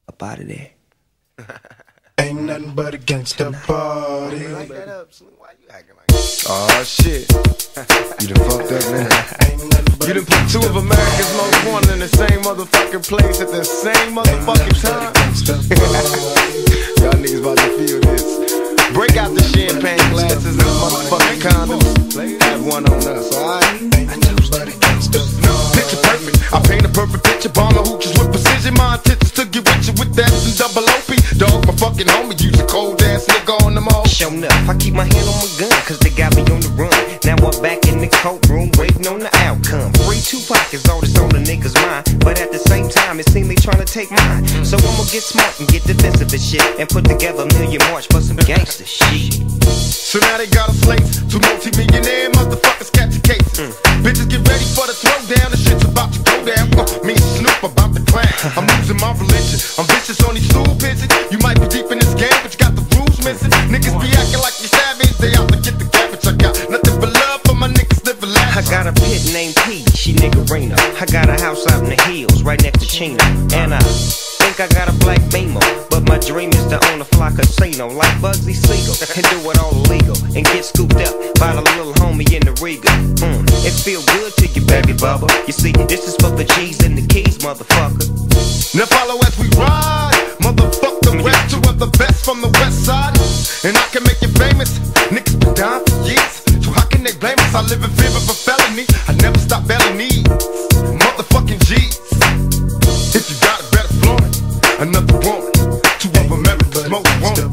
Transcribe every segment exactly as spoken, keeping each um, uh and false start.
up out of there. Ain't nothing but a gangsta party. Like that up, Slim. Why you acting like that? Oh shit. You done fucked up, man. You done put two of America's most wanted in the same motherfucking place at the same motherfucking time. Y'all niggas about to feel this. Break out the champagne glasses and motherfucking condoms. Have one on us, alright? Picture perfect. I paint a perfect picture. Bomb the hooches with precision. My intentions to get with you with that and double O P. Dog, my fucking homie. Use a cold ass nigga on them all. Show enough, I keep my hand on my gun, cause they got me on the run. Now I'm back in the courtroom, waiting on the outcome. Free Tupac is all that's on the niggas' mind, but at the same time, it seems they trying to take mine. So I'ma get smart and get defensive and shit, and put together a million march for some gangster shit. So now they got us slates, two multi-millionaire motherfuckers catching cases. Mm. Bitches get ready for the throwdown, the shit's about to go down. Uh, me and Snoop about to climb. I'm losing my religion, I'm vicious on these stool pigeons. You might be deep in this game, but you got the rules missing. Niggas be acting like you savage, they out to get the cabbage. I got nothing but love for my niggas living life. I got a pit named P, she niggerina. I got a house out in the hills, right next to Chino. And I think I got a black Beamer, but my dream is to own a fly casino like Bugsy Siegel, and do it all illegal, and get scooped up by the little homie in the Riga. Mm, it feel good to you, baby bubba. You see, this is for the G's and the keys, motherfucker. Now follow as we ride, motherfuck the rest. Two of the best from the west side, and I can make you famous. Niggas been down for years, so how can they blame us? I live in fear of a felony, I never stop belly needs. Motherfucking G's, if you got it, better flaunt it. Another woman, two of America's most wanted.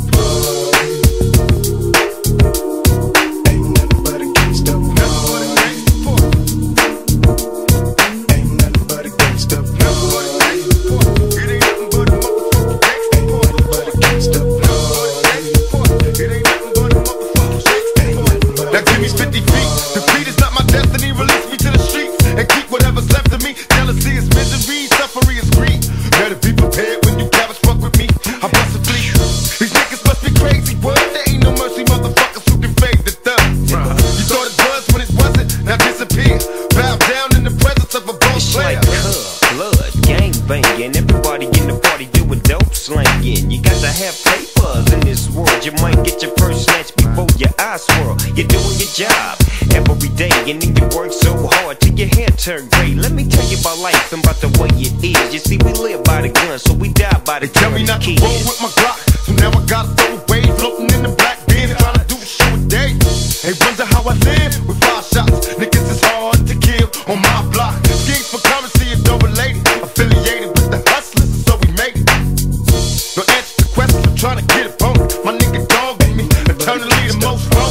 Banging, everybody in the party doing dope slanging. You got to have papers in this world. You might get your first snatch before your eyes swirl. You're doing your job every day, and then you work so hard till your hair turn gray. Let me tell you about life and about the way it is. You see, we live by the gun, so we die by the gun. Tell me not to roll with my Glock, so now I gotta throw away. Floating in the black bin, trying to do a show a day. They wonder how I live with five shots. Niggas is hard to kill on my block. Schemes for currency is no related. Affiliated with the hustlers, so we made it. No answer to questions, I'm trying to get it on. My nigga dog in me, eternally the most wrong.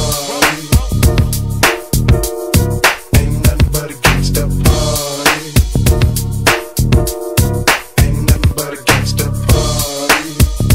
Ain't nothing but a gangsta party. Ain't nothing but a gangsta party.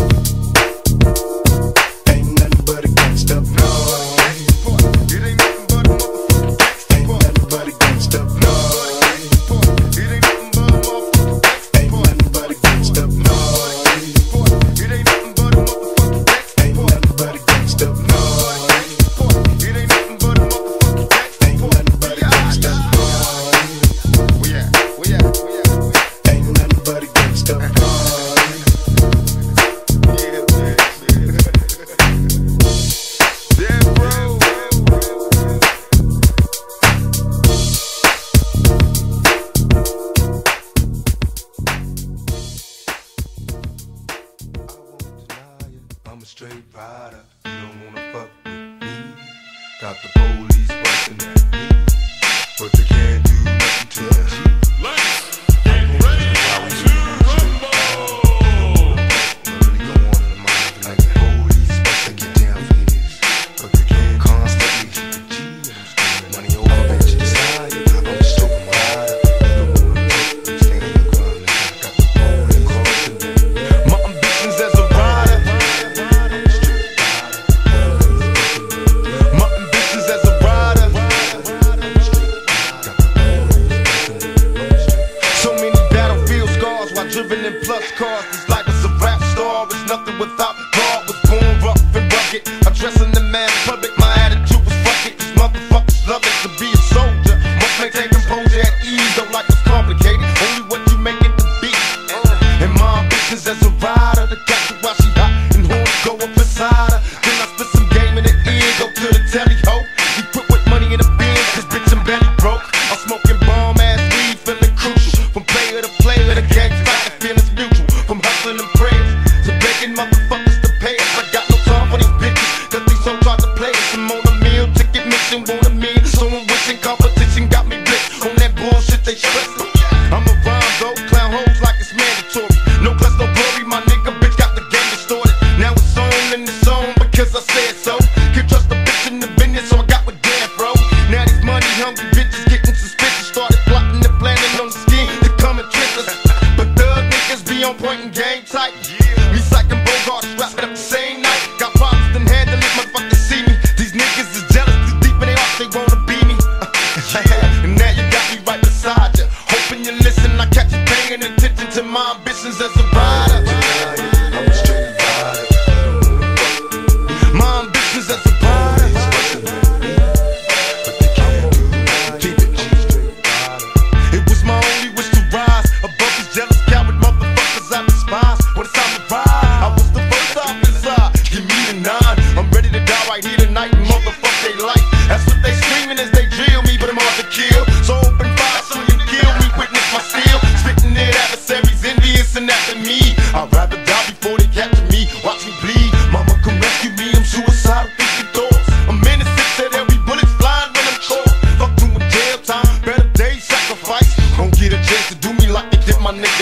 Ain't nothing but a gangsta party. It ain't nothing but a motherfucking gangsta Ain't nothing but a gangsta party. It ain't nothing but a motherfucking Ain't nothing but a gangsta party. It ain't nothing but a motherfucking gangsta Ain't nothing but a gangsta party. It ain't nothing but a motherfucking gangsta Ain't nothing but a gangsta party. Where ya? Where ya? Where ya? Ain't nothing but a gangsta party. Yeah, yeah. Yeah, bro. I'm a straight rider, you don't wanna fuck with me. Got the police bustin' at me, but they can't do nothing to me. Let's get ready to rumble! What really go on in the mind like the police bustin' get down for this, but they can't constantly. Money over bitch inside, I'm a straight rider, you don't wanna fuck with me. Stand your ground, nigga. Got the police bustin' at me. My ambitions as a rider. My ambitions as a rider. So many battlefield scars while driven in plus cars. This life is a rap star, it's nothing without God. Was born rough and rugged, addressing the mass public. My attitude was fuck it, these motherfuckers love it to be a soldier. Must maintain composure at ease, don't like what's complicated. Only what you make it to be. And my ambitions as a rider. they stressing. I'm a rhyme though, clown hoes like it's mandatory. No class, no glory, my nigga, bitch got the game distorted. Now it's on and it's on because I said so. Can't trust a bitch in the business, so I got with Dan, bro. Now these money hungry bitches getting suspicious. Started plotting and planning on the scheme to come and trick us. But thug niggas be on point and game tight. Me psyching Bogart, strap it up the same night. Got problems, then handle it, motherfuckers see me. These niggas is jealous, too deep in their hearts, they wanna be me. And now you got me right beside you. Hoping you listen, I catch you paying attention to my ambitions as a rider. I'm a straight rider. My ambitions as a rider. But they can't do that. Keep it. I'm a straight rider. It was my only wish to rise above these jealous coward motherfuckers I despise. When it's time to ride, I was the first officer. Give me the nine. I'm ready to die right here tonight and motherfuck they life. That's what they screaming as they drill me, but I'm hard to kill. So open fire so you kill me, witness my steel. Spitting it adversaries, envious and after me. I'd rather die before they capture me. Watch me bleed. Mama come rescue me, I'm suicidal, thinking thoughts. I'm innocent, said every bullet's flying when I'm caught. Fuck doing jail time, better days sacrifice. Don't get a chance to do me like they did my nigga